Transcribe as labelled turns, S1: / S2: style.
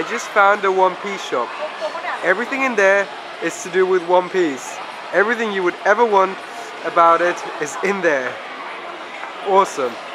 S1: I just found a One Piece shop. Everything in there is to do with One Piece. Everything you would ever want about it is in there. Awesome.